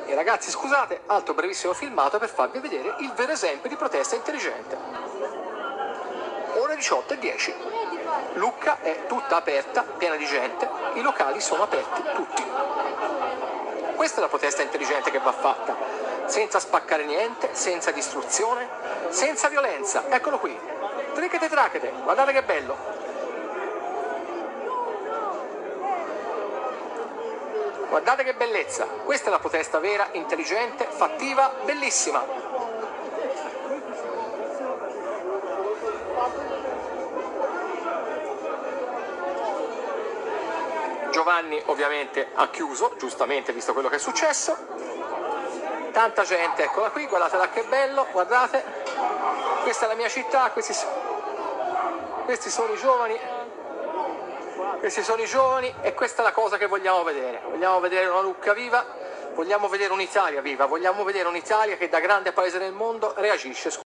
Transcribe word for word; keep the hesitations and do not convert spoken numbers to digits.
e ragazzi, scusate, altro brevissimo filmato per farvi vedere il vero esempio di protesta intelligente. Ore diciotto e dieci. Lucca è tutta aperta, piena di gente, i locali sono aperti tutti. Questa è la protesta intelligente che va fatta, senza spaccare niente, senza distruzione, senza violenza. Eccolo qui. Trichete trachete, guardate che bello. Guardate che bellezza. Questa è la protesta vera, intelligente, fattiva, bellissima. Giovanni ovviamente ha chiuso, giustamente visto quello che è successo. Tanta gente, eccola qui, guardatela che bello, guardate. Questa è la mia città, questi, so... questi sono i giovani, questi sono i giovani e questa è la cosa che vogliamo vedere. Vogliamo vedere una Lucca viva, vogliamo vedere un'Italia viva, vogliamo vedere un'Italia che da grande paese nel mondo reagisce.